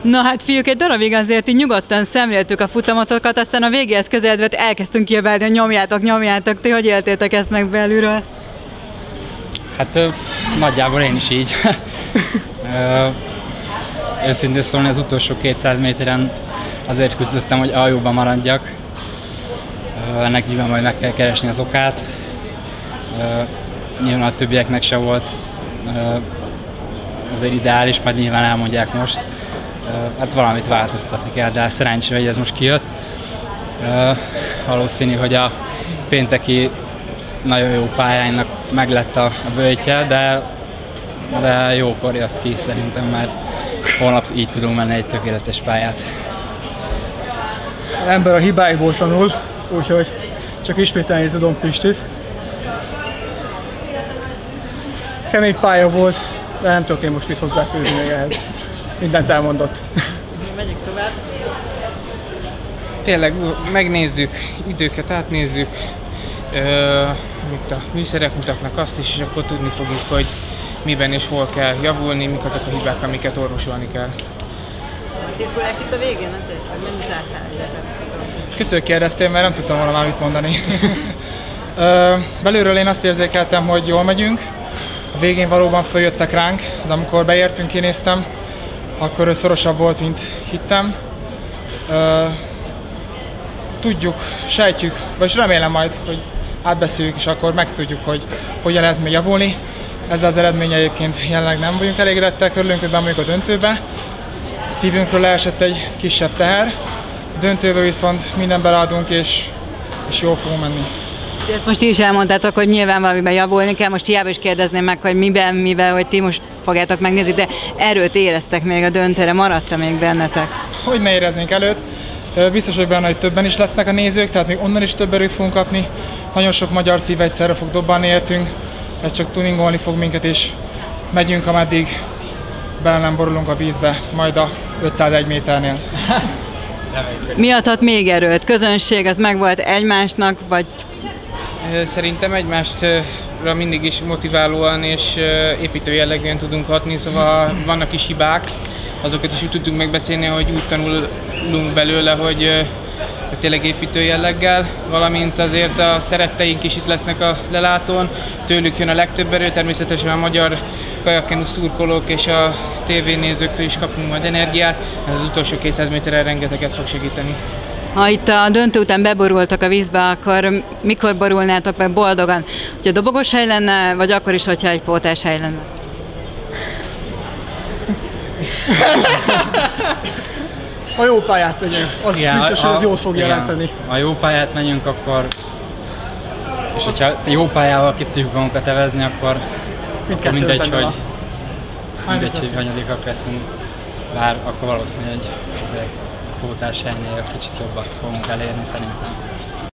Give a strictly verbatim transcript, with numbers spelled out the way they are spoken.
Na hát fiúk, egy darabig azért így nyugodtan szemléltük a futamatokat, aztán a végéhez közeledve elkezdtünk kiabálni, hogy nyomjátok, nyomjátok. Ti hogy éltétek ezt meg belülről? Hát ö, nagyjából én is így. ö, őszintén szólni az utolsó kétszáz méteren azért küzdöttem, hogy aljóban maradjak. Ö, ennek nyilván majd meg kell keresni az okát. Ö, nyilván a többieknek se volt ö, azért ideális, majd nyilván elmondják most. Hát valamit változtatni kell, de szerencsére, hogy ez most kijött. Valószínű, hogy a pénteki nagyon jó pályának meglett a böjtje, de, de jókor jött ki szerintem, mert holnap így tudunk menni egy tökéletes pályát. Az ember a hibáiból tanul, úgyhogy csak ismételni tudom Pistit. Kemény pálya volt, de nem tudok én most mit hozzáfőzni még ehhez. Mindent elmondott. Megyünk tovább. Tényleg megnézzük, időket átnézzük, mint a műszerek mutatnak azt is, és akkor tudni fogjuk, hogy miben és hol kell javulni, mik azok a hibák, amiket orvosolni kell. Tisztulás itt a végén azért, hogy mennyit zártál egyetlen? Köszönjük, kérdeztél, mert nem tudtam volna már mit mondani. Ö, belülről én azt érzékeltem, hogy jól megyünk. A végén valóban följöttek ránk, de amikor beértünk, kinéztem, akkor ő szorosabb volt, mint hittem. Ö, tudjuk, sejtjük, vagy remélem majd, hogy átbeszéljük, és akkor megtudjuk, hogy hogyan lehet még javulni. Ezzel az eredménye egyébként jelenleg nem vagyunk elégedettek, örülünk, hogy bemegyünk a döntőbe. Szívünkről leesett egy kisebb teher. A döntőbe viszont minden beleadunk, és, és jól fogunk menni. Ezt most ti is elmondtátok, hogy nyilván valamiben javulni kell, most hiába is kérdezném meg, hogy miben, mivel, hogy ti most fogjátok megnézni, de erőt éreztek még a döntőre, maradt még bennetek? Hogy ne éreznénk előtt. Biztos vagyok benne, hogy többen is lesznek a nézők, tehát még onnan is több erőt fogunk kapni. Nagyon sok magyar szív egyszerre fog dobbanni értünk, ez csak tuningolni fog minket, és megyünk, ameddig bele nem borulunk a vízbe, majd a ötszázegy méternél. Mi adhat még erőt? Közönség, az megvolt egymásnak, vagy? Szerintem egymástra mindig is motiválóan és építő jellegűen tudunk hatni, szóval vannak is hibák, azokat is úgy tudunk megbeszélni, hogy úgy tanulunk belőle, hogy tényleg építő jelleggel, valamint azért a szeretteink is itt lesznek a lelátón, tőlük jön a legtöbb erő, természetesen a magyar kajakkenu szurkolók és a tévénézőktől is kapunk majd energiát, ez az utolsó kétszáz méteren rengeteget fog segíteni. Ha itt a döntő után beborultak a vízbe, akkor mikor borulnátok meg boldogan? Hogyha dobogos hely lenne, vagy akkor is, hogyha egy pótás hely lenne? A jó pályát megyünk, az igen, biztos, hogy az jót fog igen, jelenteni. Ha jó pályát megyünk, akkor, és hogyha jó pályával ki tudjuk magunkat evezni, akkor, akkor mindegy, hogy, mindegy, hogy hanyadikak leszünk, bár akkor valószínűleg egy pótás helynél kicsit jobbat fogunk elérni szerintem.